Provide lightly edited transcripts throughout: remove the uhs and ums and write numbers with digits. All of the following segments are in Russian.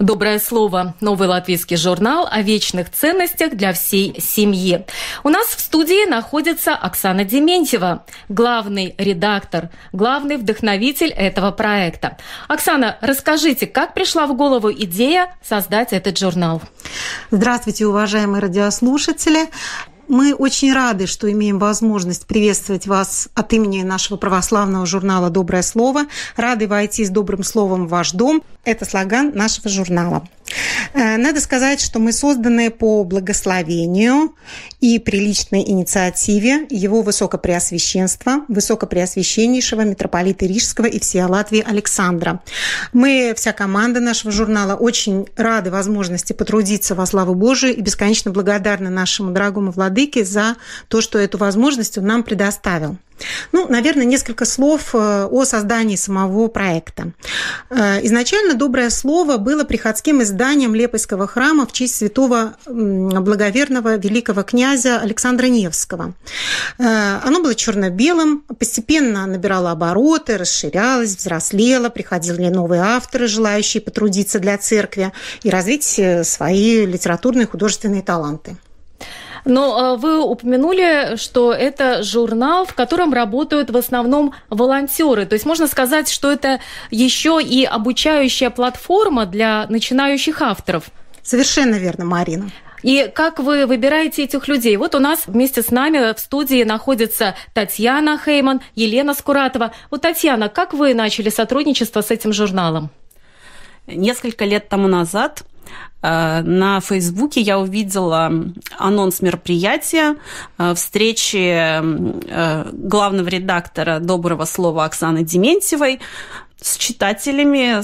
Доброе слово. Новый латвийский журнал о вечных ценностях для всей семьи. У нас в студии находится Оксана Дементьева, главный редактор, главный вдохновитель этого проекта. Оксана, расскажите, как пришла в голову идея создать этот журнал? Здравствуйте, уважаемые радиослушатели. Мы очень рады, что имеем возможность приветствовать вас от имени нашего православного журнала «Доброе слово». Рады войти с добрым словом в ваш дом. Это слоган нашего журнала. Надо сказать, что мы созданы по благословению и приличной инициативе его высокопреосвященства, высокопреосвященнейшего митрополита Рижского и всея Латвии Александра. Мы, вся команда нашего журнала, очень рады возможности потрудиться во славу Божию и бесконечно благодарны нашему дорогому владыке за то, что эту возможность он нам предоставил. Наверное, несколько слов о создании самого проекта. Изначально «Доброе слово» было приходским изданием Лепойского храма в честь святого благоверного великого князя Александра Невского. Оно было черно-белым, постепенно набирало обороты, расширялось, взрослело, приходили новые авторы, желающие потрудиться для церкви и развить свои литературные и художественные таланты. Но вы упомянули, что это журнал, в котором работают в основном волонтеры. То есть можно сказать, что это еще и обучающая платформа для начинающих авторов. Совершенно верно, Марина. И как вы выбираете этих людей? Вот у нас вместе с нами в студии находится Татьяна Хейман, Елена Скуратова. Вот, Татьяна, как вы начали сотрудничество с этим журналом? Несколько лет тому назад на Фейсбуке я увидела анонс мероприятия, встречи главного редактора «Доброго слова» Оксаны Дементьевой с читателями,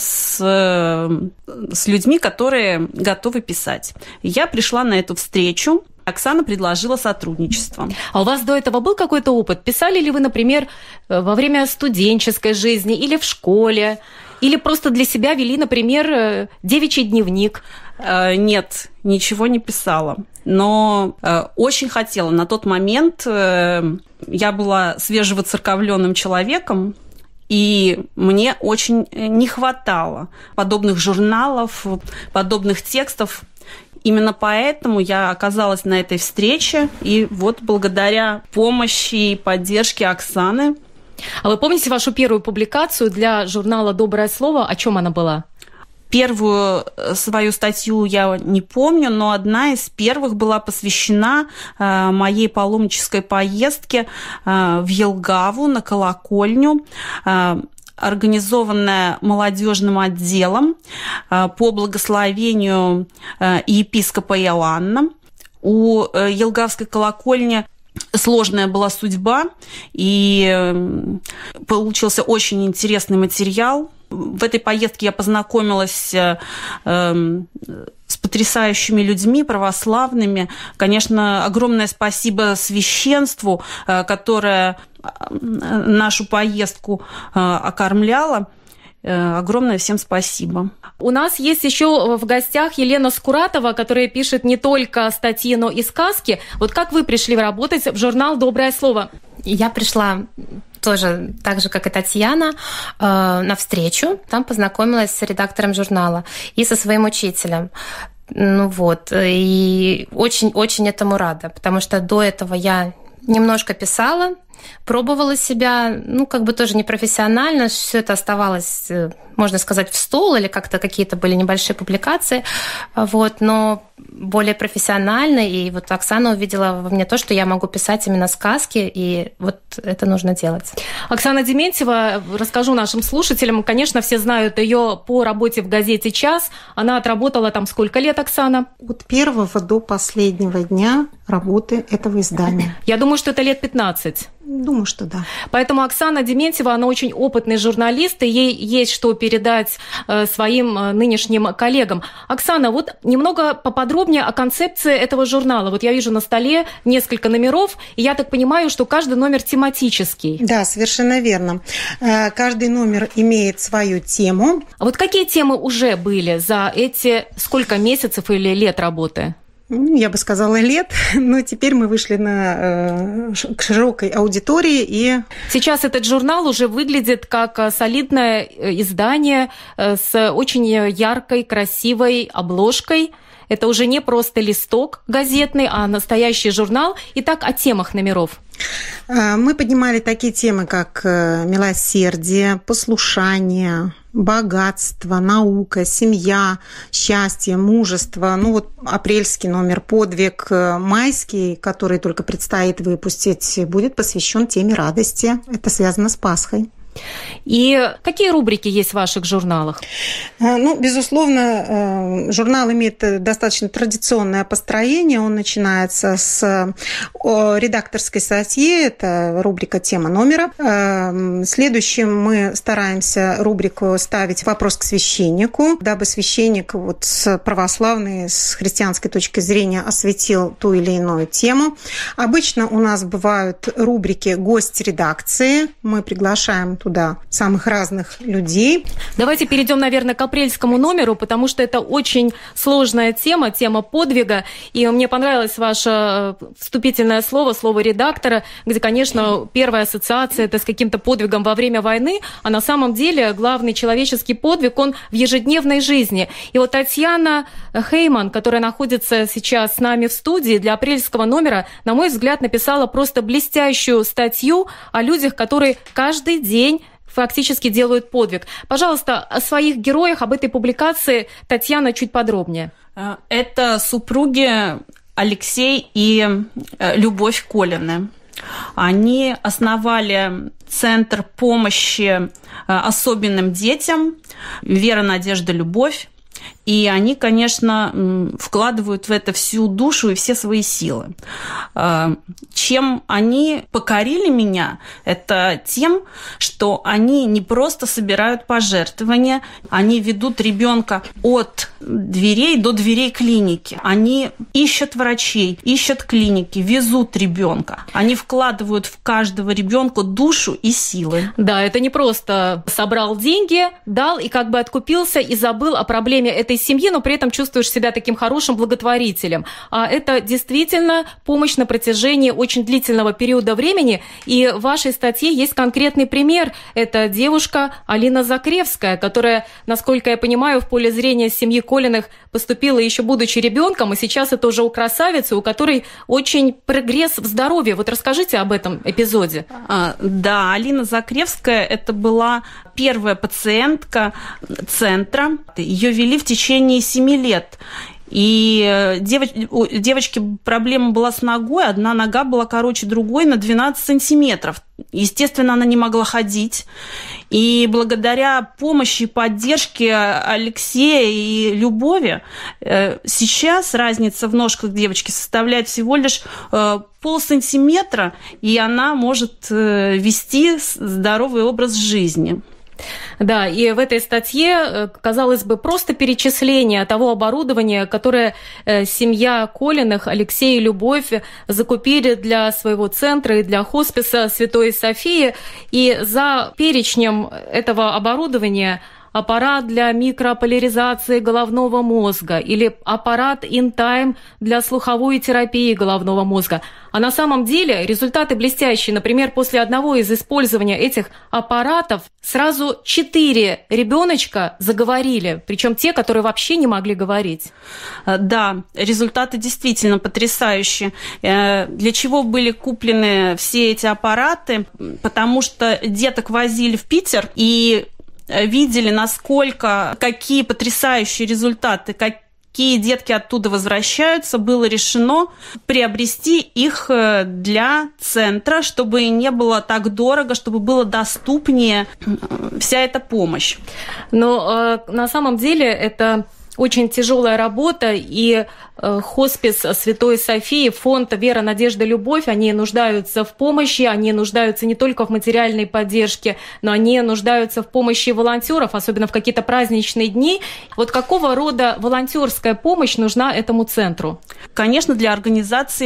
с людьми, которые готовы писать. Я пришла на эту встречу. Оксана предложила сотрудничество. А у вас до этого был какой-то опыт? Писали ли вы, например, во время студенческой жизни или в школе? Или просто для себя вели, например, девичий дневник? Нет, ничего не писала. Но очень хотела. На тот момент я была свежевоцерковленным человеком, и мне очень не хватало подобных журналов, подобных текстов. Именно поэтому я оказалась на этой встрече, и вот благодаря помощи и поддержке Оксаны. А вы помните вашу первую публикацию для журнала «Доброе слово»? О чем она была? Первую свою статью я не помню, но одна из первых была посвящена моей паломнической поездке в Елгаву на колокольню, организованная молодежным отделом по благословению епископа Иоанна. У Елгавской колокольни сложная была судьба, и получился очень интересный материал. В этой поездке я познакомилась с потрясающими людьми, православными. Конечно, огромное спасибо священству, которое нашу поездку окормляло. Огромное всем спасибо. У нас есть еще в гостях Елена Скуратова, которая пишет не только статьи, но и сказки. Вот как вы пришли работать в журнал «Доброе слово»? Я пришла тоже так же, как и Татьяна, на встречу. Там познакомилась с редактором журнала и со своим учителем. И очень-очень этому рада, потому что до этого я немножко писала, пробовала себя, тоже непрофессионально, все это оставалось, можно сказать, в стол, или как-то какие-то были небольшие публикации, но более профессионально, и вот Оксана увидела во мне то, что я могу писать именно сказки, и вот это нужно делать. Оксана Дементьева, расскажу нашим слушателям, конечно, все знают ее по работе в газете «Час», она отработала там сколько лет, Оксана? От первого до последнего дня работы этого издания. Я думаю, что это лет 15. Думаю, что да. Поэтому Оксана Дементьева, она очень опытный журналист, и ей есть что передать своим нынешним коллегам. Оксана, вот немного поподробнее о концепции этого журнала. Вот я вижу на столе несколько номеров, и я так понимаю, что каждый номер тематический. Да, совершенно верно. Каждый номер имеет свою тему. А вот какие темы уже были за эти сколько месяцев или лет работы? я бы сказала, лет, но теперь мы вышли к широкой аудитории. И сейчас этот журнал уже выглядит как солидное издание с очень яркой, красивой обложкой. Это уже не просто листок газетный, а настоящий журнал. Итак, о темах номеров. Мы поднимали такие темы, как милосердие, послушание, богатство, наука, семья, счастье, мужество. Апрельский номер «Подвиг», майский, который только предстоит выпустить, будет посвящен теме радости. Это связано с Пасхой. И какие рубрики есть в ваших журналах? Безусловно, журнал имеет достаточно традиционное построение. Он начинается с редакторской статьи, это рубрика «Тема номера». Следующим мы стараемся рубрику ставить «Вопрос к священнику», дабы священник с православной, с христианской точки зрения осветил ту или иную тему. Обычно у нас бывают рубрики «Гость редакции». Мы приглашаем туда самых разных людей. Давайте перейдем, наверное, к апрельскому номеру, потому что это очень сложная тема подвига. И мне понравилось ваше вступительное слово редактора, где, конечно, первая ассоциация это с каким-то подвигом во время войны, а на самом деле главный человеческий подвиг, он в ежедневной жизни. И Татьяна Хейман, которая находится сейчас с нами в студии для апрельского номера, на мой взгляд, написала просто блестящую статью о людях, которые каждый день фактически делают подвиг. Пожалуйста, о своих героях, об этой публикации, Татьяна, чуть подробнее. Это супруги Алексей и Любовь Колины. Они основали Центр помощи особенным детям «Вера, надежда, любовь». И они, конечно, вкладывают в это всю душу и все свои силы. Чем они покорили меня, это тем, что они не просто собирают пожертвования, они ведут ребенка от дверей до дверей клиники. Они ищут врачей, ищут клиники, везут ребенка. Они вкладывают в каждого ребенка душу и силы. Да, это не просто собрал деньги, дал и как бы откупился и забыл о проблеме этой семьи, но при этом чувствуешь себя таким хорошим благотворителем. А это действительно помощь на протяжении очень длительного периода времени. И в вашей статье есть конкретный пример. Это девушка Алина Закревская, которая, насколько я понимаю, в поле зрения семьи Колиных поступила еще будучи ребенком, и сейчас это уже у красавицы, у которой очень прогресс в здоровье. Расскажите об этом эпизоде. Да, Алина Закревская – это была первая пациентка центра. Ее вели в течение 7 лет. И у девочки проблема была с ногой, одна нога была короче другой на 12 сантиметров. Естественно, она не могла ходить. И благодаря помощи и поддержке Алексея и Любови сейчас разница в ножках девочки составляет всего лишь полсантиметра, и она может вести здоровый образ жизни. Да, и в этой статье, казалось бы, просто перечисление того оборудования, которое семья Колиных, Алексей и Любовь закупили для своего центра и для хосписа Святой Софии. И за перечнем этого оборудования аппарат для микрополяризации головного мозга или аппарат InTime для слуховой терапии головного мозга. А на самом деле результаты блестящие. Например, после одного из использования этих аппаратов сразу 4 ребеночка заговорили, причем те, которые вообще не могли говорить. Да, результаты действительно потрясающие. Для чего были куплены все эти аппараты? Потому что деток возили в Питер и видели, какие потрясающие результаты, какие детки оттуда возвращаются, было решено приобрести их для центра, чтобы не было так дорого, чтобы было доступнее вся эта помощь. Но на самом деле это очень тяжелая работа, и хоспис Святой Софии, фонд «Вера, надежда, любовь», они нуждаются в помощи, они нуждаются не только в материальной поддержке, но они нуждаются в помощи волонтеров, особенно в какие-то праздничные дни. Какого рода волонтерская помощь нужна этому центру? Конечно, для организации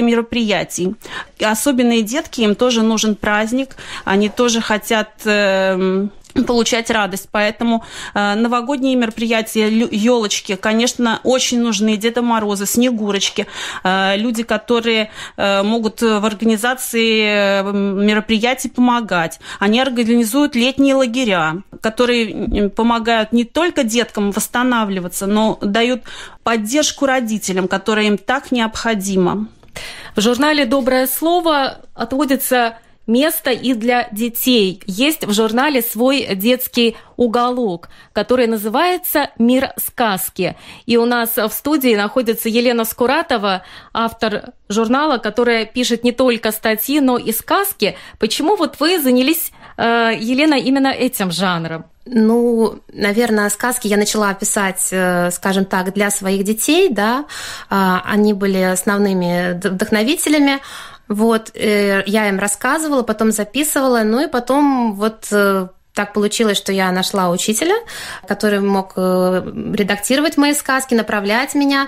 мероприятий. Особенные детки, им тоже нужен праздник, они тоже хотят получать радость. Поэтому новогодние мероприятия, елочки, конечно, очень нужны. Деда Морозы, Снегурочки, люди, которые могут в организации мероприятий помогать. Они организуют летние лагеря, которые помогают не только деткам восстанавливаться, но дают поддержку родителям, которая им так необходима. В журнале «Доброе слово» отводится место и для детей. Есть в журнале свой детский уголок, который называется «Мир сказки». И у нас в студии находится Елена Скуратова, автор журнала, которая пишет не только статьи, но и сказки. Почему вот вы занялись, Елена, именно этим жанром? Ну, наверное, сказки я начала писать, скажем так, для своих детей, да. Они были основными вдохновителями. Вот, я им рассказывала, потом записывала, ну и потом вот так получилось, что я нашла учителя, который мог редактировать мои сказки, направлять меня,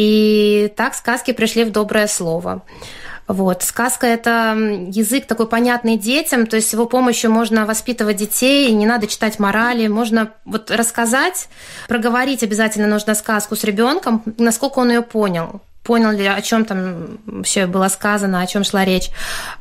и так сказки пришли в «Доброе слово». Вот. Сказка – это язык такой понятный детям, то есть с его помощью можно воспитывать детей, и не надо читать морали, можно вот рассказать, проговорить обязательно нужно сказку с ребенком, насколько он ее понял ли, о чем там вообще было сказано, о чем шла речь.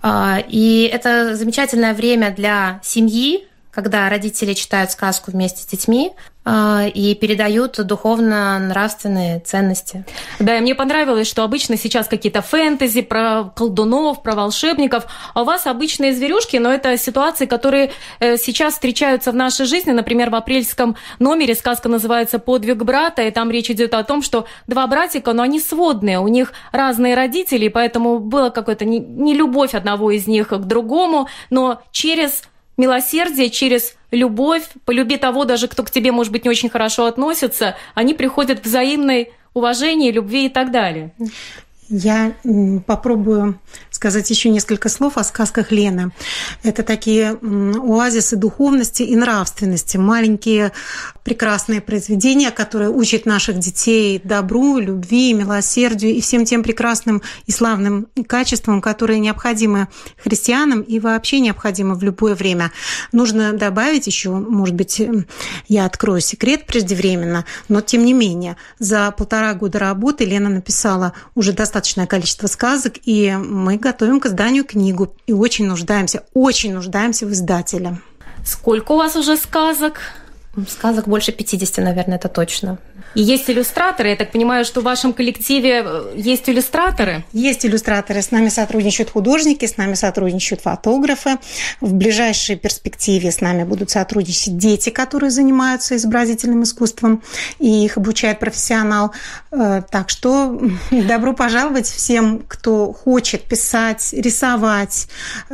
И это замечательное время для семьи, когда родители читают сказку вместе с детьми и передают духовно-нравственные ценности. Да, и мне понравилось, что обычно сейчас какие-то фэнтези про колдунов, про волшебников, а у вас обычные зверюшки, но это ситуации, которые сейчас встречаются в нашей жизни. Например, в апрельском номере сказка называется «Подвиг брата», и там речь идет о том, что два братика, но они сводные, у них разные родители, и поэтому была какая-то не любовь одного из них к другому, но через милосердие, через любовь, полюби того, даже кто к тебе, может быть, не очень хорошо относится, они приходят к взаимной уважению, любви и так далее. Я попробую сказать еще несколько слов о сказках Лены. Это такие оазисы духовности и нравственности, маленькие прекрасные произведения, которые учат наших детей добру, любви, милосердию и всем тем прекрасным и славным качествам, которые необходимы христианам и вообще необходимы в любое время. Нужно добавить еще, может быть, я открою секрет преждевременно, но тем не менее, за 1,5 года работы Лена написала уже достаточное количество сказок, и мы готовим к изданию книгу и очень нуждаемся в издателе. Сколько у вас уже сказок? Сказок больше 50, наверное, это точно. И есть иллюстраторы? Я так понимаю, что в вашем коллективе есть иллюстраторы? Есть иллюстраторы. С нами сотрудничают художники, с нами сотрудничают фотографы. В ближайшей перспективе с нами будут сотрудничать дети, которые занимаются изобразительным искусством, и их обучает профессионал. Так что добро пожаловать всем, кто хочет писать, рисовать,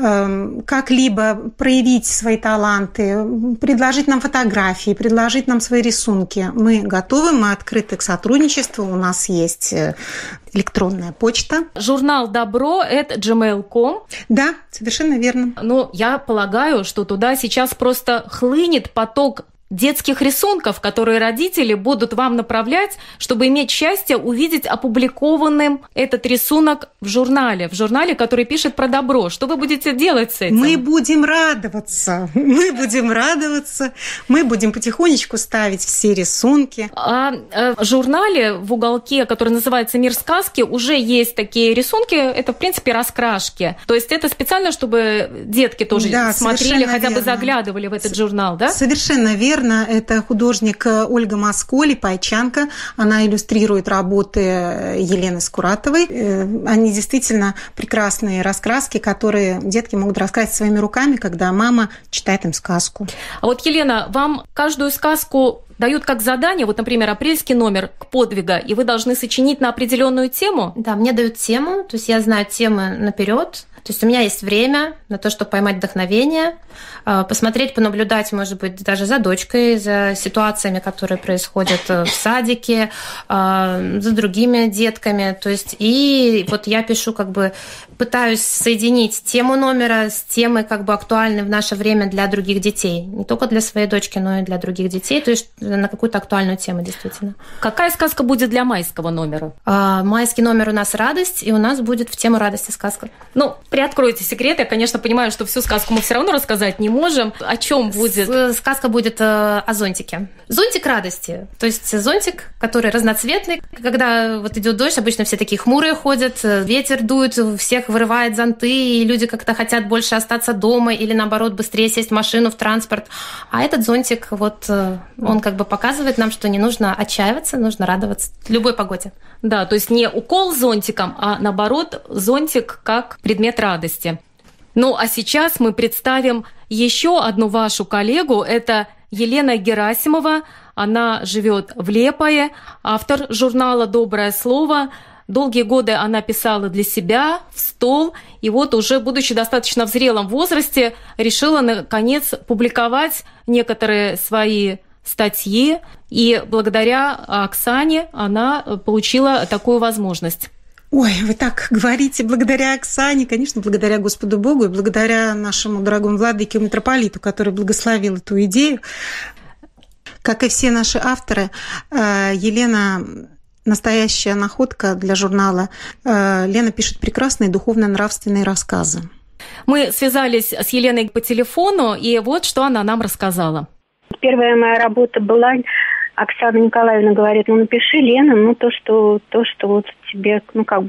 как-либо проявить свои таланты, предложить нам фотографии, предложить нам свои рисунки. Мы готовы, мы открыты к сотрудничеству, у нас есть электронная почта. Журнал добро@gmail.com. Да, совершенно верно. Ну, я полагаю, что туда сейчас просто хлынет поток детских рисунков, которые родители будут вам направлять, чтобы иметь счастье увидеть опубликованным этот рисунок в журнале, который пишет про добро. Что вы будете делать с этим? Мы будем радоваться, мы будем потихонечку ставить все рисунки. А в журнале в уголке, который называется «Мир сказки», уже есть такие рисунки, это, в принципе, раскрашки. То есть это специально, чтобы детки тоже смотрели, хотя бы заглядывали в этот журнал, да? Совершенно верно. Это художник Ольга Москоли, пайчанка. Она иллюстрирует работы Елены Скуратовой. Они действительно прекрасные раскраски, которые детки могут раскрасить своими руками, когда мама читает им сказку. А вот, Елена, вам каждую сказку дают как задание, вот, например, апрельский номер к подвигу, и вы должны сочинить на определенную тему? Да, мне дают тему, то есть я знаю темы наперед. То есть у меня есть время на то, чтобы поймать вдохновение, посмотреть, понаблюдать, может быть, даже за дочкой, за ситуациями, которые происходят в садике, за другими детками. То есть и вот я пишу, пытаюсь соединить тему номера с темой актуальной в наше время для других детей. Не только для своей дочки, но и для других детей. То есть на какую-то актуальную тему, действительно. Какая сказка будет для майского номера? Майский номер у нас «Радость», и у нас будет в тему радости сказка. Ну, Приоткройте секрет. Я, конечно, понимаю, что всю сказку мы все равно рассказать не можем. О чем будет? Сказка будет о зонтике. Зонтик радости. То есть зонтик, который разноцветный. Когда вот идет дождь, обычно все такие хмурые ходят, ветер дует, у всех вырывает зонты, и люди как-то хотят больше остаться дома или, наоборот, быстрее сесть в машину, в транспорт. А этот зонтик, вот он как бы показывает нам, что не нужно отчаиваться, нужно радоваться любой погоде. Да, то есть не укол зонтиком, а наоборот, зонтик как предмет радости. Ну, а сейчас мы представим еще одну вашу коллегу. Это Елена Герасимова. Она живет в Лепое, автор журнала «Доброе слово». Долгие годы она писала для себя, в стол, и вот уже, будучи достаточно в зрелом возрасте, решила, наконец, публиковать некоторые свои статьи, и благодаря Оксане она получила такую возможность. Ой, вы так говорите, благодаря Оксане, конечно, благодаря Господу Богу и благодаря нашему дорогому владыке митрополиту, который благословил эту идею. Как и все наши авторы, Елена настоящая находка для журнала. Лена пишет прекрасные духовно-нравственные рассказы. Мы связались с Еленой по телефону, и вот что она нам рассказала. Первая моя работа была, Оксана Николаевна говорит, напиши, Лена, то, что вот тебе,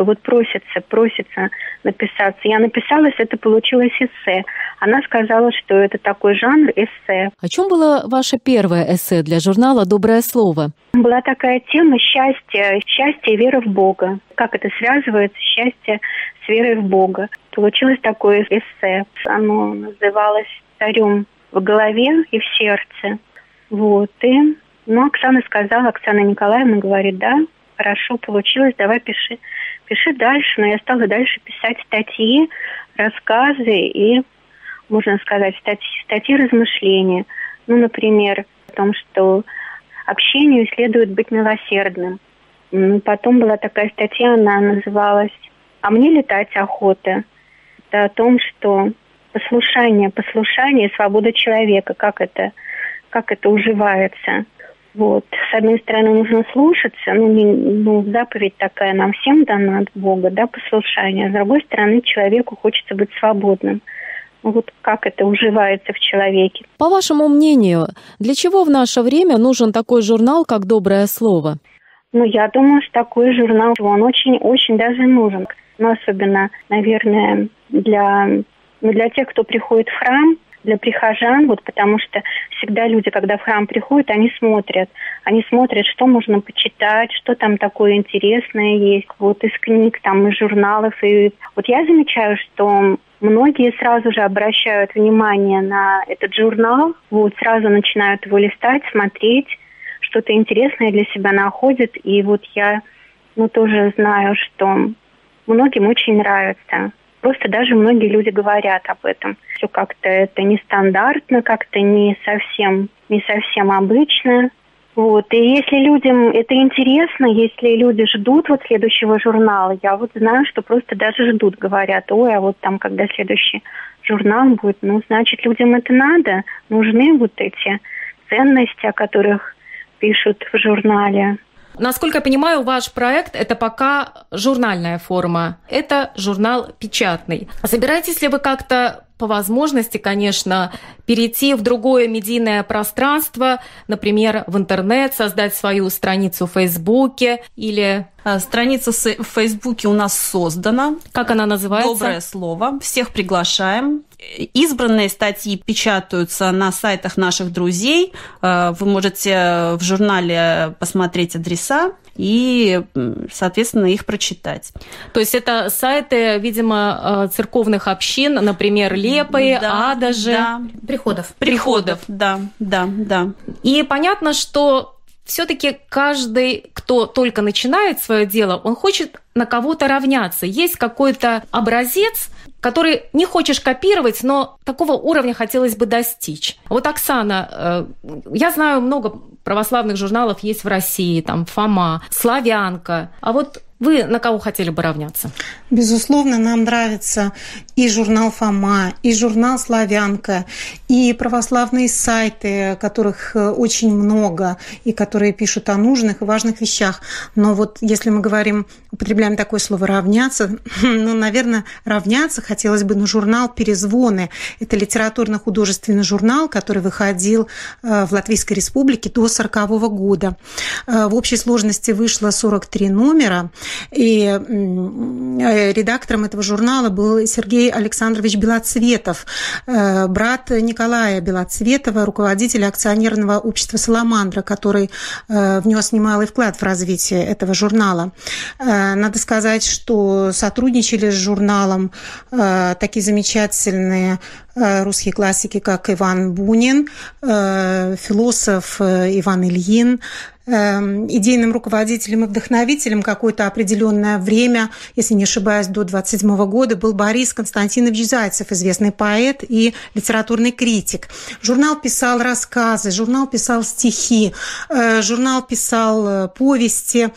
просится написаться. Я написалась, это получилось эссе. Она сказала, что это такой жанр эссе. О чем было ваше первое эссе для журнала «Доброе слово»? Была такая тема счастье и вера в Бога. Как это связывается, счастье с верой в Бога. Получилось такое эссе. Оно называлось «Царем в голове и в сердце». Вот. И Оксана Николаевна говорит, да, хорошо получилось, давай пиши дальше. Но я стала дальше писать статьи, рассказы и, можно сказать, статьи размышления. Например, о том, что общению следует быть милосердным. Потом была такая статья, она называлась «А мне летать охота». Это о том, что послушание и свобода человека, как это уживается. Вот. С одной стороны, нужно слушаться, заповедь такая нам всем дана от Бога, да, послушание. А с другой стороны, человеку хочется быть свободным. Вот как это уживается в человеке. По вашему мнению, для чего в наше время нужен такой журнал, как «Доброе слово»? Я думаю, что такой журнал, он очень даже нужен. особенно, наверное, для тех, кто приходит в храм, для прихожан, потому что всегда люди, когда в храм приходят, они смотрят, что можно почитать, что там такое интересное есть, из книг, из журналов. И я замечаю, что многие сразу же обращают внимание на этот журнал, сразу начинают его листать, смотреть, что-то интересное для себя находят. И я тоже знаю, что многим очень нравится. Просто даже многие люди говорят об этом. Все как-то это нестандартно, как-то не совсем обычно. И если людям это интересно, если люди ждут следующего журнала, я знаю, что просто даже ждут, говорят, когда следующий журнал будет, значит, людям это надо, нужны эти ценности, о которых пишут в журнале. Насколько я понимаю, ваш проект – это пока журнальная форма. Это журнал печатный. Собираетесь ли вы как-то, по возможности, конечно, перейти в другое медийное пространство, например, в интернет, создать свою страницу в Фейсбуке или… Страница в Фейсбуке у нас создана. Как она называется? «Доброе слово». Всех приглашаем. Избранные статьи печатаются на сайтах наших друзей. Вы можете в журнале посмотреть адреса и, соответственно, их прочитать. То есть это сайты, видимо, церковных общин, например, Лепое, Адаже. Да. Приходов, да. И понятно, что все-таки каждый, кто только начинает свое дело, он хочет на кого-то равняться. Есть какой-то образец, который не хочешь копировать, но такого уровня хотелось бы достичь. Оксана, я знаю, много православных журналов есть в России, Фома, Славянка. А Вы на кого хотели бы равняться? Безусловно, нам нравится и журнал «Фома», и журнал «Славянка», и православные сайты, которых очень много, и которые пишут о нужных и важных вещах. Но вот если мы употребляем такое слово «равняться», наверное, равняться хотелось бы на журнал «Перезвоны». Это литературно-художественный журнал, который выходил в Латвийской Республике до 1940 года. В общей сложности вышло 43 номера. И редактором этого журнала был Сергей Александрович Белоцветов, брат Николая Белоцветова, руководителя акционерного общества «Саламандра», который внес немалый вклад в развитие этого журнала. Надо сказать, что сотрудничали с журналом такие замечательные русские классики, как Иван Бунин, философ Иван Ильин, идейным руководителем и вдохновителем какое-то определенное время, если не ошибаюсь, до 1927 года, был Борис Константинович Зайцев, известный поэт и литературный критик. Журнал писал рассказы, журнал писал стихи, журнал писал повести,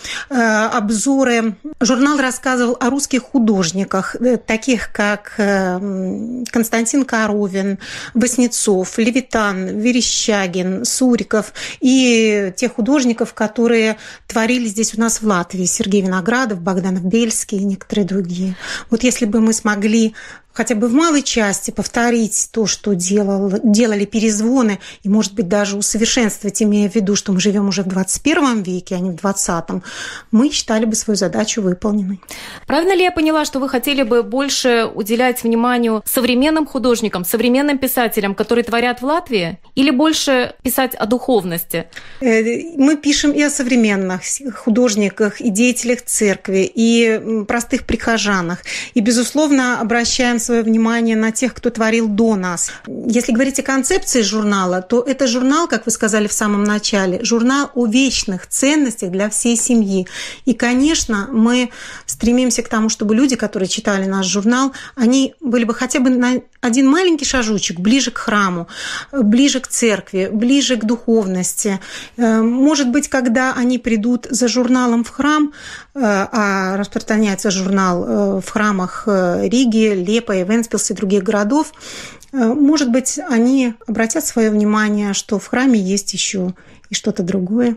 обзоры. Журнал рассказывал о русских художниках, таких как Константин Коровин, Васнецов, Левитан, Верещагин, Суриков и тех художников, которые творили здесь у нас в Латвии. Сергей Виноградов, Богданов Бельский и некоторые другие. Вот если бы мы смогли хотя бы в малой части повторить то, что делали перезвоны, и, может быть, даже усовершенствовать, имея в виду, что мы живем уже в 21 веке, а не в 20-м, мы считали бы свою задачу выполненной. Правильно ли я поняла, что вы хотели бы больше уделять вниманию современным художникам, современным писателям, которые творят в Латвии, или больше писать о духовности? Мы пишем и о современных художниках, и деятелях церкви, и простых прихожанах, и, безусловно, обращаем свое внимание на тех, кто творил до нас. Если говорить о концепции журнала, то это журнал, как вы сказали в самом начале, журнал о вечных ценностях для всей семьи. И, конечно, мы стремимся к тому, чтобы люди, которые читали наш журнал, они были бы хотя бы на один маленький шажочек ближе к храму, ближе к церкви, ближе к духовности. Может быть, когда они придут за журналом в храм, а распространяется журнал в храмах Риги, Лепа, Вентспилса и других городов, может быть, они обратят свое внимание, что в храме есть еще и что-то другое.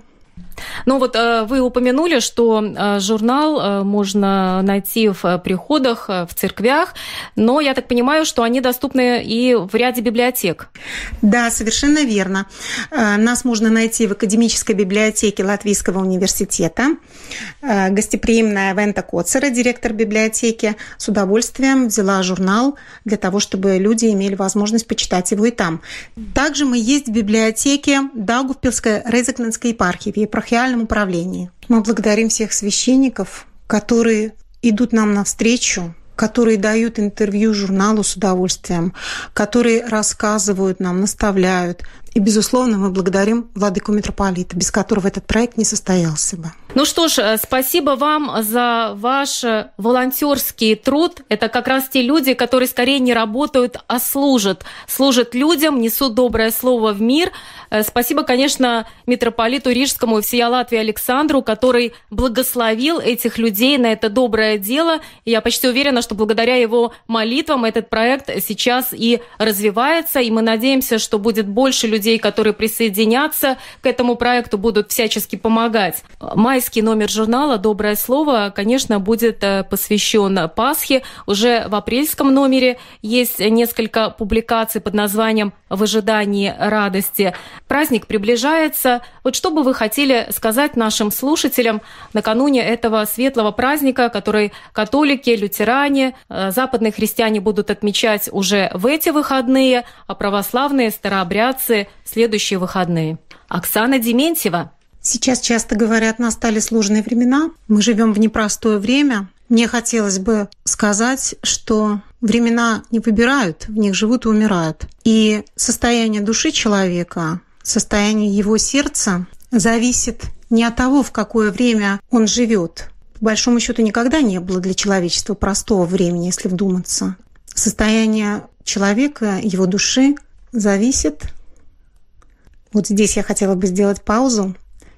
Ну вот вы упомянули, что журнал можно найти в приходах, в церквях, но я так понимаю, что они доступны и в ряде библиотек. Да, совершенно верно. Нас можно найти в академической библиотеке Латвийского университета. Гостеприимная Вента Коцера, директор библиотеки, с удовольствием взяла журнал для того, чтобы люди имели возможность почитать его и там. Также мы есть в библиотеке Даугавпилской Резекненской епархии в епархиальном управлении. Мы благодарим всех священников, которые идут нам навстречу, которые дают интервью журналу с удовольствием, которые рассказывают нам, наставляют. И, безусловно, мы благодарим владыку митрополита, без которого этот проект не состоялся бы. Ну что ж, спасибо вам за ваш волонтерский труд. Это как раз те люди, которые скорее не работают, а служат. Служат людям, несут доброе слово в мир. Спасибо, конечно, митрополиту Рижскому и всея Латвии Александру, который благословил этих людей на это доброе дело. И я почти уверена, что благодаря его молитвам этот проект сейчас и развивается. И мы надеемся, что будет больше людей, которые присоединятся к этому проекту, будут всячески помогать. Майский номер журнала «Доброе слово», конечно, будет посвящен Пасхе. Уже в апрельском номере есть несколько публикаций под названием «В ожидании радости». Праздник приближается. Вот что бы вы хотели сказать нашим слушателям накануне этого светлого праздника, который католики, лютеране, западные христиане будут отмечать уже в эти выходные, а православные, старообрядцы – следующие выходные? Оксана Дементьева. Сейчас часто говорят, настали сложные времена. Мы живем в непростое время. Мне хотелось бы сказать, что времена не выбирают, в них живут и умирают. И состояние души человека, состояние его сердца зависит не от того, в какое время он живет. По большому счету, никогда не было для человечества простого времени, если вдуматься. Состояние человека, его души зависит. Вот здесь я хотела бы сделать паузу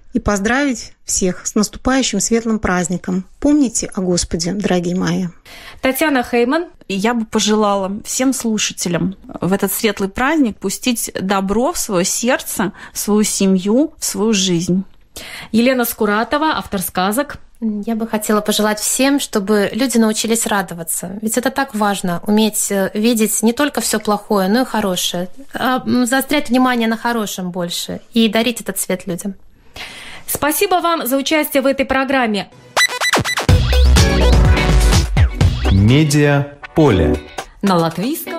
и поздравить всех с наступающим светлым праздником. Помните о Господе, дорогие мои. Татьяна Хейман. И я бы пожелала всем слушателям в этот светлый праздник пустить добро в свое сердце, в свою семью, в свою жизнь. Елена Скуратова, автор сказок. Я бы хотела пожелать всем, чтобы люди научились радоваться. Ведь это так важно, уметь видеть не только все плохое, но и хорошее. Заострять внимание на хорошем больше и дарить этот свет людям. Спасибо вам за участие в этой программе. Медиаполе. На Латвийском